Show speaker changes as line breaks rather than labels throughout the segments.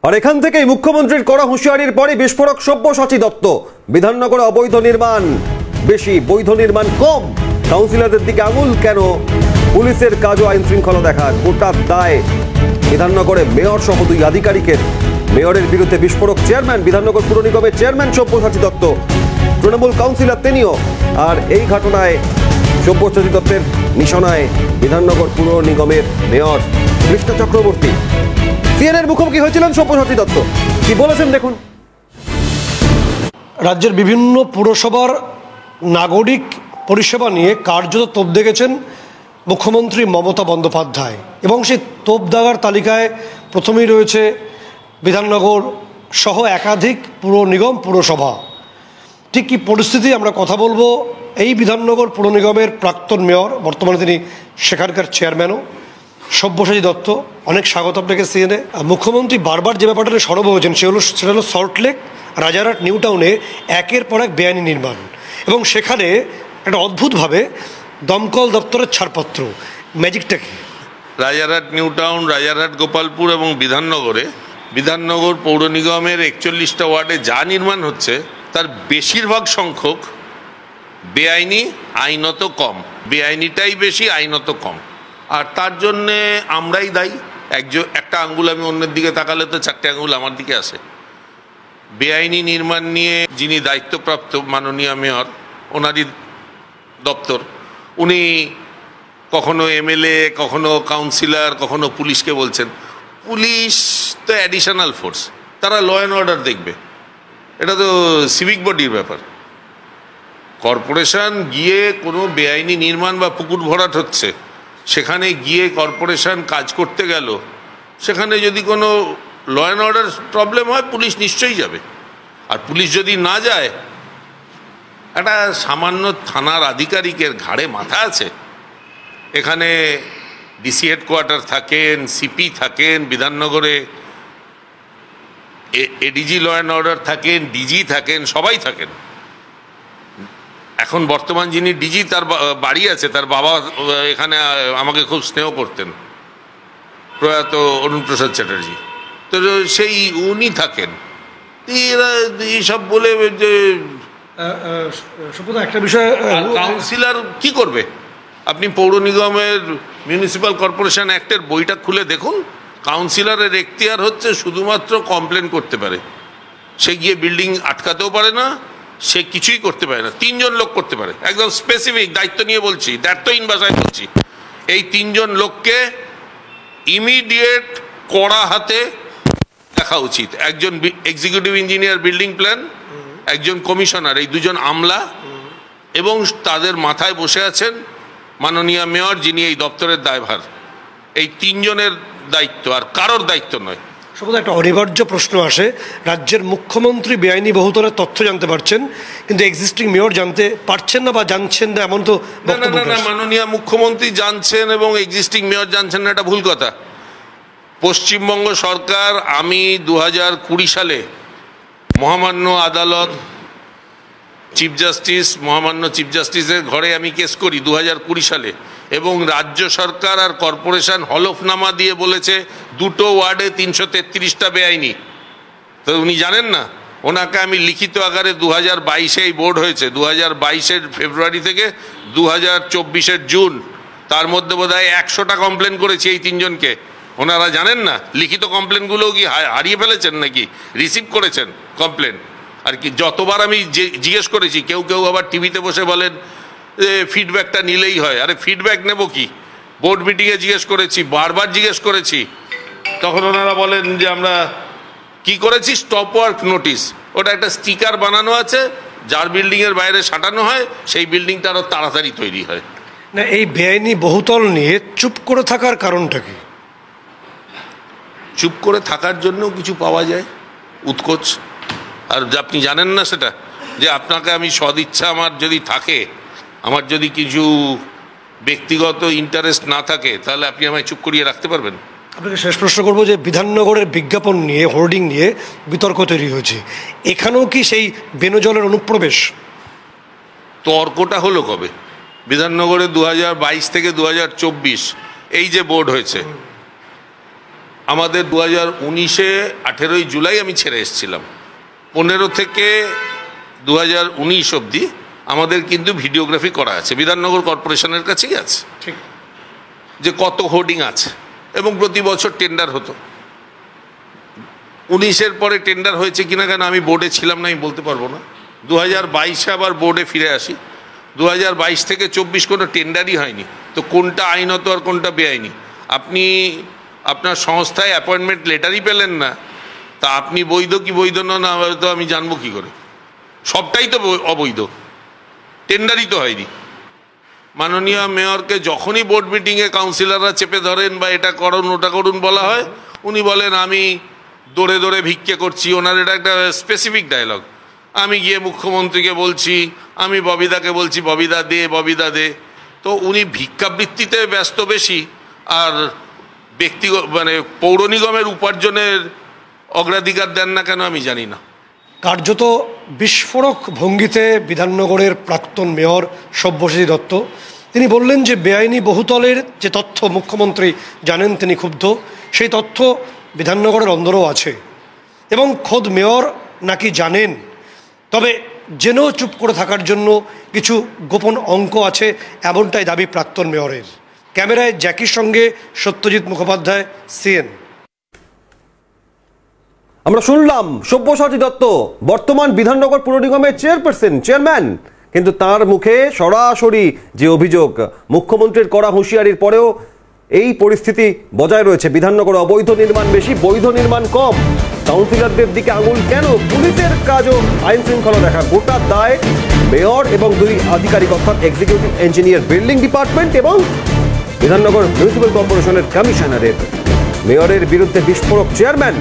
আর এখান থেকেই মুখ্যমন্ত্রীর কড়া হুঁশিয়ারির পরে বিস্ফোরক সব্যসাচী দত্ত। বিধাননগরে অবৈধ নির্মাণ বেশি, বৈধ নির্মাণ কম। কাউন্সিলরদের দিকে আঙুল কেন? পুলিশের কাজও আইন শৃঙ্খলা দেখা। গোটা দায় বিধাননগরে মেয়র সহ দুই আধিকারিকের। মেয়রের বিরুদ্ধে বিস্ফোরক চেয়ারম্যান, বিধাননগর পুর নিগমের চেয়ারম্যান সব্যসাচী দত্ত, তৃণমূল কাউন্সিলর তিনিও। আর এই ঘটনায় সব্যসাচী দত্তের নিশানায় বিধাননগর পুর নিগমের মেয়র কৃষ্ণ চক্রবর্তী। সিএনএর মুখোমুখি হয়েছিলেন সব্যসাচী দত্ত, কি বলেছেন দেখুন।
রাজ্যের বিভিন্ন পুরসভার নাগরিক পরিষেবা নিয়ে কার্যত তোপ দেখেছেন মুখ্যমন্ত্রী মমতা বন্দ্যোপাধ্যায়, এবং সেই তোপ দাগার তালিকায় প্রথমেই রয়েছে বিধাননগর সহ একাধিক পুর নিগম পুরসভা। ঠিক কী পরিস্থিতি আমরা কথা বলবো এই বিধাননগর পুর নিগমের প্রাক্তন মেয়র, বর্তমানে তিনি সেখানকার চেয়ারম্যানও, সব্যসাচী দত্ত। অনেক স্বাগত আপনাকে সিএনএ। মুখ্যমন্ত্রী বারবার যে ব্যাপারটা সরব হয়েছেন সেটা হলো সল্টলেক, রাজারহাট, নিউ টাউনে একের পর এক বেআইনি নির্মাণ, এবং সেখানে একটা অদ্ভুতভাবে দমকল দপ্তরের ছাড়পত্র। ম্যাজিকটা কি?
রাজারহাট, নিউ টাউন, রাজারহাট, গোপালপুর এবং বিধাননগর পৌর নিগমের 41টা ওয়ার্ডে যা নির্মাণ হচ্ছে তার বেশিরভাগ সংখ্যক বেআইনি, আইনত কম। বেআইনিটাই বেশি, আইনত কম। আর তার জন্যে আমরাই দায়ী। একটা আঙ্গুল আমি অন্যের দিকে তাকালে তো 4টে আঙ্গুল আমার দিকে আসে। বেআইনি নির্মাণ নিয়ে যিনি দায়িত্বপ্রাপ্ত মাননীয় মেয়র, ওনারই দপ্তর, উনি কখনো এমএলএ, কখনো কাউন্সিলর, কখনো পুলিশকে বলছেন। পুলিশ তো অ্যাডিশনাল ফোর্স, তারা ল অ্যান্ড অর্ডার দেখবে, এটা তো সিভিক বডির ব্যাপার। কর্পোরেশন গিয়ে কোনো বেআইনি নির্মাণ বা পুকুর ভরাট হচ্ছে, সেখানে গিয়ে কর্পোরেশন কাজ করতে গেল, সেখানে যদি কোনো ল অ্যান্ড অর্ডার প্রবলেম হয় পুলিশ নিশ্চয়ই যাবে। আর পুলিশ যদি না যায়, একটা সামান্য থানার আধিকারিকের ঘাড়ে মাথা আছে? এখানে ডিসি হেডকোয়ার্টার থাকেন, সিপি থাকেন, বিধাননগরে এডিজি ল অ্যান্ড অর্ডার থাকেন, ডিজি থাকেন, সবাই থাকেন। এখন বর্তমান যিনি ডিজি, তার বাড়ি আছে, তার বাবা এখানে আমাকে খুব স্নেহ করতেন, প্রয়াত অরুণ প্রসাদ চ্যাটার্জি, তো সেই উনি থাকেন। এরা এইসব বলে যে
একটা বিষয়,
কাউন্সিলর কি করবে? আপনি পৌর নিগমের মিউনিসিপ্যাল কর্পোরেশন অ্যাক্টের বইটা খুলে দেখুন। কাউন্সিলরের এখতিয়ার হচ্ছে শুধুমাত্র কমপ্লেন করতে পারে, সে গিয়ে বিল্ডিং আটকাতেও পারে না, সে কিছুই করতে পারে না। 3 জন লোক করতে পারে, একদম স্পেসিফিক দায়িত্ব নিয়ে বলছি, দায়িত্বহীন ভাষায় বলছি। এই 3 জন লোককে ইমিডিয়েট কড়া হাতে দেখা উচিত। একজন এক্সিকিউটিভ ইঞ্জিনিয়ার বিল্ডিং প্ল্যান, একজন কমিশনার, এই 2 জন আমলা, এবং তাদের মাথায় বসে আছেন মাননীয় মেয়র, যিনি এই দপ্তরের দায়ভার। এই 3 জনের দায়িত্ব, আর কারোর দায়িত্ব নয়।
শুধু একটা অনিবার্য প্রশ্ন আসে, রাজ্যের মুখ্যমন্ত্রী বেআইনি বহুতলের তথ্য জানতে পারছেন, কিন্তু এক্সিস্টিং মেয়র জানতে পারছেন না বা জানছেন না, এমন তো
না। মাননীয় মুখ্যমন্ত্রী জানছেন এবং এক্সিস্টিং মেয়র জানছেন না, এটা ভুল কথা। পশ্চিমবঙ্গ সরকার, আমি 2020 সালে মহামান্য আদালত, মহামান্য চিফ জাস্টিসের ঘরে আমি কেস করি 2020 সালে, এবং রাজ্য সরকার আর কর্পোরেশন হলফনামা দিয়ে বলেছে 2টো ওয়ার্ডে 333টা বেআইনি। তো উনি জানেন না? ওনাকে আমি লিখিত আকারে 2022-এ এই বোর্ড হয়েছে, 2022-এর ফেব্রুয়ারি থেকে 2024-এর জুন, তার মধ্যে বোধহয় 100টা কমপ্লেন করেছি এই 3 জনকে। ওনারা জানেন না? লিখিত কমপ্লেনগুলোও কি হারিয়ে ফেলেছেন নাকি? রিসিভ করেছেন কমপ্লেন? আর কি যতবার আমি জিজ্ঞেস করেছি, কেউ আবার টিভিতে বসে বলেন ফিডব্যাকটা নিলেই হয়। আরে ফিডব্যাক নেব কি? বোর্ড মিটিংয়ে জিজ্ঞেস করেছি, বারবার জিজ্ঞেস করেছি, তখন ওনারা বলেন যে আমরা কি করেছি, স্টপ ওয়ার্ক নোটিশ। ওটা একটা স্টিকার বানানো আছে, যার বিল্ডিংয়ের বাইরে সাঁটানো হয়, সেই বিল্ডিংটা আরও তাড়াতাড়ি তৈরি হয়।
না, এই বেআইনি বহুতল নিয়ে চুপ করে থাকার কারণটা কি?
চুপ করে থাকার জন্যও কিছু পাওয়া যায়, উৎকোচ। আর আপনি জানেন না সেটা, যে আপনাকে আমি সদিচ্ছা আমার যদি থাকে, আমার যদি কিছু ব্যক্তিগত ইন্টারেস্ট না থাকে, তাহলে আপনি আমায় চুপ করিয়ে রাখতে পারবেন?
আপনাকে শেষ প্রশ্ন করবো যে বিধাননগরের বিজ্ঞাপন নিয়ে, হোর্ডিং নিয়ে বিতর্ক তৈরি হয়েছে, এখানেও কি সেই বেনজলের অনুপ্রবেশ?
তর্কটা হলো কবে? বিধাননগরে 2022 থেকে 2024 এই যে বোর্ড হয়েছে, আমাদের 2019-এ 18ই জুলাই আমি ছেড়ে এসেছিলাম। 15 থেকে 2019 অবধি আমাদের কিন্তু ভিডিওগ্রাফি করা আছে, বিধাননগর কর্পোরেশনের কাছেই আছে,
ঠিক,
যে কত হোর্ডিং আছে, এবং প্রতি বছর টেন্ডার হতো। 19-এর পরে টেন্ডার হয়েছে কিনা, কেন আমি বোর্ডে ছিলাম না, আমি বলতে পারবো না। 2022-এ আবার বোর্ডে ফিরে আসি। 2022 থেকে 24 কোনো টেন্ডারই হয়নি। তো কোনটা আইনত আর কোনটা বেআইনি? আপনি আপনার সংস্থায় অ্যাপয়েন্টমেন্ট লেটারই পেলেন না, তা আপনি বৈধ কি বৈধ না তো আমি জানবো কি করে? সবটাই তো অবৈধ, টেন্ডারই তো হয়নি। মাননীয় মেয়রকে যখনই বোর্ড মিটিংয়ে কাউন্সিলররা চেপে ধরেন বা এটা করুন ওটা করুন বলা হয়, উনি বলেন আমি দৌড়ে দৌড়ে ভিক্ষে করছি। ওনার এটা একটা স্পেসিফিক ডায়লগ। আমি গিয়ে মুখ্যমন্ত্রীকে বলছি, আমি ববিদাকে বলছি ববিদা দে ববিদা দে। তো উনি ভিক্ষাবৃত্তিতে ব্যস্ত বেশি, আর ব্যক্তিগত পৌর নিগমের উপার্জনের অগ্রাধিকার দেন না কেন আমি জানি না।
কার্যত বিস্ফোরক ভঙ্গিতে বিধাননগরের প্রাক্তন মেয়র সব্যসাচী দত্ত তিনি বললেন যে বেআইনি বহুতলের যে তথ্য মুখ্যমন্ত্রী জানেন, তিনি ক্ষুব্ধ। সেই তথ্য বিধাননগরের অন্দরও আছে এবং খোদ মেয়র নাকি জানেন, তবে জেনেও চুপ করে থাকার জন্য কিছু গোপন অঙ্ক আছে, এমনটাই দাবি প্রাক্তন মেয়রের। ক্যামেরায় জ্যাকির সঙ্গে সত্যজিৎ মুখোপাধ্যায়, সিএন।
আমরা শুনলাম সব্যসাচী দত্ত বর্তমান বিধাননগর পুর নিগমের চেয়ারম্যান, কিন্তু তার মুখে সরাসরি যে অভিযোগ, মুখ্যমন্ত্রীর করা হুঁশিয়ারির পরেও এই পরিস্থিতি বজায় রয়েছে। বিধাননগরে অবৈধ নির্মাণ বেশি, বৈধ নির্মাণ কম। কাউন্সিলরদের দিকে আঙুল কেন? পুলিশের কাজও আইন শৃঙ্খলা দেখা। গোটা দায় মেয়র এবং দুই আধিকারিক, অর্থাৎ এক্সিকিউটিভ ইঞ্জিনিয়ার বিল্ডিং ডিপার্টমেন্ট এবং বিধাননগর মিউনিসিপ্যাল কর্পোরেশনের কমিশনারের। মেয়রের বিরুদ্ধে বিস্ফোরক চেয়ারম্যান।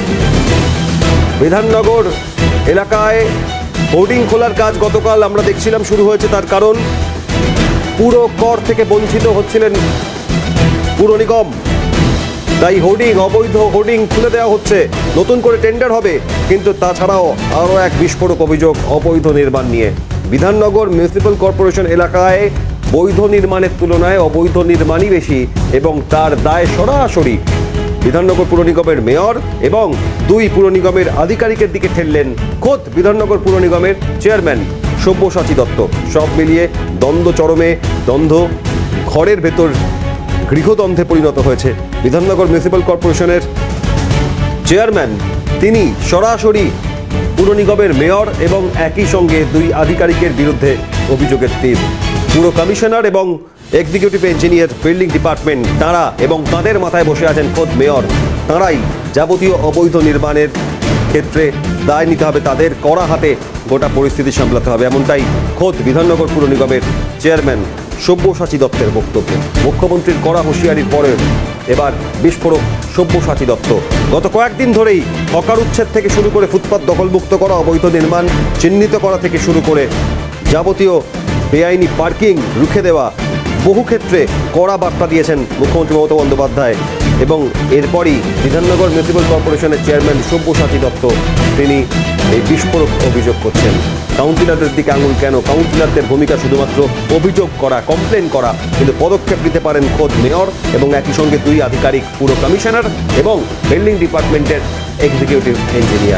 বিধাননগর এলাকায় হোর্ডিং খোলার কাজ গতকাল আমরা দেখছিলাম শুরু হয়েছে। তার কারণ পুরো কর থেকে বঞ্চিত হচ্ছিলেন পুর নিগম, তাই হোর্ডিং, অবৈধ হোর্ডিং খুলে দেওয়া হচ্ছে, নতুন করে টেন্ডার হবে। কিন্তু তাছাড়াও আরও এক বিস্ফোরক অভিযোগ অবৈধ নির্মাণ নিয়ে। বিধাননগর মিউনিসিপ্যাল কর্পোরেশন এলাকায় বৈধ নির্মাণের তুলনায় অবৈধ নির্মাণই বেশি, এবং তার দায় সরাসরি বিধাননগর পুর নিগমের মেয়র এবং দুই পুর নিগমের আধিকারিকের দিকে ঠেললেন খোদ বিধাননগর পুর নিগমের চেয়ারম্যান সব্যসাচী দত্ত। সব মিলিয়ে দ্বন্দ্ব চরমে, দ্বন্দ্ব ঘরের ভেতর গৃহদ্বন্দ্বে পরিণত হয়েছে। বিধাননগর মিউনিসিপ্যাল কর্পোরেশনের চেয়ারম্যান তিনি সরাসরি পুর নিগমের মেয়র এবং একই সঙ্গে দুই আধিকারিকের বিরুদ্ধে অভিযোগের তীর। পুর কমিশনার এবং এক্সিকিউটিভ ইঞ্জিনিয়ার বিল্ডিং ডিপার্টমেন্ট, তাঁরা এবং তাঁদের মাথায় বসে আছেন খোদ মেয়র। তাঁরাই যাবতীয় অবৈধ নির্মাণের ক্ষেত্রে দায় নিতে হবে, তাদের কড়া হাতে গোটা পরিস্থিতি সামলাতে হবে, এমনটাই খোদ বিধাননগর পুর নিগমের চেয়ারম্যান সব্যসাচী দত্তের বক্তব্য। মুখ্যমন্ত্রীর কড়া হুঁশিয়ারির পরে এবার বিস্ফোরক সব্যসাচী দত্ত। গত কয়েকদিন ধরেই হকার উচ্ছেদ থেকে শুরু করে ফুটপাত দখলমুক্ত করা, অবৈধ নির্মাণ চিহ্নিত করা থেকে শুরু করে যাবতীয় বেআইনি পার্কিং রুখে দেওয়া, বহু ক্ষেত্রে কড়া বার্তা দিয়েছেন মুখ্যমন্ত্রী মমতা বন্দ্যোপাধ্যায়। এবং এরপরই বিধাননগর মিউনিসিপ্যাল কর্পোরেশনের চেয়ারম্যান সব্যসাচী দত্ত তিনি এই বিস্ফোরক অভিযোগ করছেন। কাউন্সিলরদের দিকে আঙুল কেন? কাউন্সিলরদের ভূমিকা শুধুমাত্র অভিযোগ করা, কমপ্লেন করা, কিন্তু পদক্ষেপ নিতে পারেন খোদ মেয়র এবং একই সঙ্গে দুই আধিকারিক, পুর কমিশনার এবং বিল্ডিং ডিপার্টমেন্টের এক্সিকিউটিভ ইঞ্জিনিয়ার।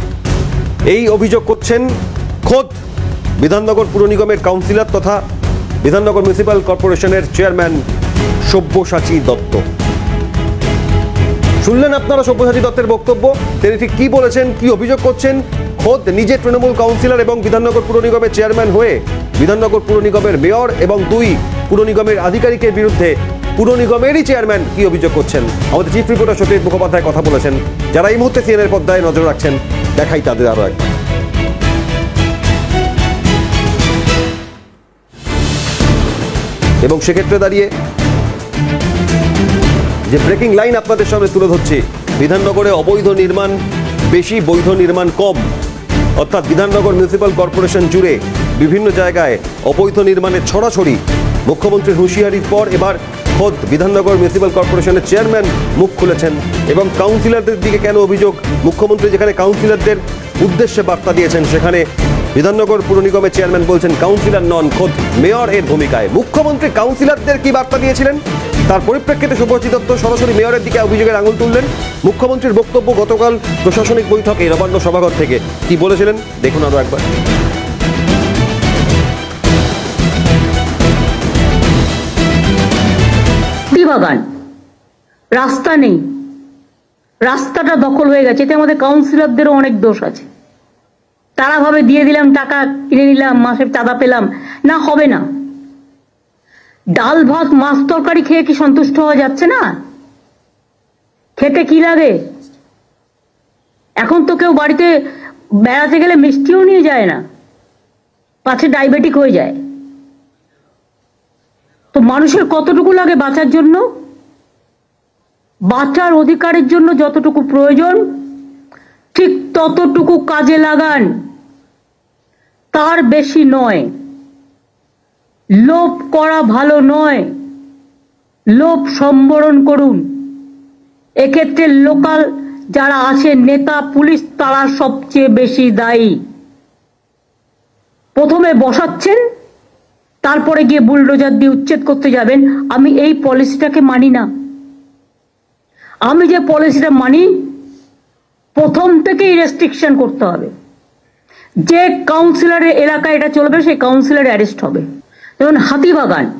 এই অভিযোগ করছেন খোদ বিধাননগর পুর নিগমের কাউন্সিলর তথা বিধাননগর মিউনিসিপ্যাল কর্পোরেশনের চেয়ারম্যান সব্যসাচী দত্ত। শুনলেন আপনারা সব্যসাচী দত্তের বক্তব্য। তিনি ঠিক কি বলেছেন, কি অভিযোগ করছেন। খোদ নিজে তৃণমূল কাউন্সিলর এবং বিধাননগর পুর নিগমের চেয়ারম্যান হয়ে বিধাননগর পুর নিগমের মেয়র এবং দুই পুর নিগমের আধিকারিকের বিরুদ্ধে পুর নিগমেরই চেয়ারম্যান কি অভিযোগ করছেন। আমাদের চিফ রিপোর্টার সত্যজিৎ মুখোপাধ্যায় কথা বলেছেন। যারা এই মুহূর্তে সিএনএর পর্দায় নজর রাখছেন, দেখাই তাদের আরও এক। এবং সেক্ষেত্রে দাঁড়িয়ে যে ব্রেকিং লাইন আপনাদের সামনে তুলে ধরছি, বিধাননগরে অবৈধ নির্মাণ বেশি, বৈধ নির্মাণ কম। অর্থাৎ বিধাননগর মিউনিসিপ্যাল কর্পোরেশন জুড়ে বিভিন্ন জায়গায় অবৈধ নির্মাণের ছড়াছড়ি। মুখ্যমন্ত্রীর হুঁশিয়ারির পর এবার খোদ বিধাননগর মিউনিসিপ্যাল কর্পোরেশনের চেয়ারম্যান মুখ খুলেছেন। এবং কাউন্সিলরদের দিকে কেন অভিযোগ? মুখ্যমন্ত্রী যেখানে কাউন্সিলরদের উদ্দেশ্যে বার্তা দিয়েছেন, সেখানে বিধাননগর পুর নিগমের চেয়ারম্যান বলছেন কাউন্সিলর নন, খোদ মেয়র এর ভূমিকায়। মুখ্যমন্ত্রী কাউন্সিলরদের কি বার্তা দিয়েছিলেন তার পরিপ্রেক্ষিতে শুভশ্রী দত্ত সরাসরি মেয়রের দিকে অভিযোগের আঙুল তুললেন। মুখ্যমন্ত্রীর বক্তব্য গতকাল প্রশাসনিক বৈঠকে নবান্ন সভাঘর থেকে, কি বলেছিলেন দেখুন আরো একবার।
বাগান রাস্তা নেই, রাস্তাটা দখল হয়ে গেছে, এতে আমাদের কাউন্সিলরদেরও অনেক দোষ আছে। তারা ভাবে দিয়ে দিলাম, টাকা কিনে নিলাম, মাসের চাঁদা পেলাম, না, হবে না। ডাল ভাত মাছ তরকারি খেয়ে কি সন্তুষ্ট হওয়া যাচ্ছে না? খেতে কি লাগে? এখন তো কেউ বাড়িতে বেড়াতে গেলে মিষ্টিও নিয়ে যায় না, পাছে ডায়াবেটিক হয়ে যায়। তো মানুষের কতটুকু লাগে বাঁচার জন্য? বাঁচার অধিকারের জন্য যতটুকু প্রয়োজন ঠিক ততটুকু কাজে লাগান, তার বেশি নয়। লোভ করা ভালো নয়, লোভ সম্বরণ করুন। এক্ষেত্রে লোকাল যারা আছে, নেতা, পুলিশ, তারা সবচেয়ে বেশি দায়ী। প্রথমে বসাচ্ছেন, তারপরে গিয়ে বুলডোজার দিয়ে উচ্ছেদ করতে যাবেন। আমি এই পলিসিটাকে মানি না। আমি যে পলিসিটা মানি, প্রথম থেকেই রেস্ট্রিকশন করতে হবে। যে কাউন্সিলরের এলাকায় এটা চলবে সেই কাউন্সিলর অ্যারেস্ট হবে। যেমন হাতিবাগান,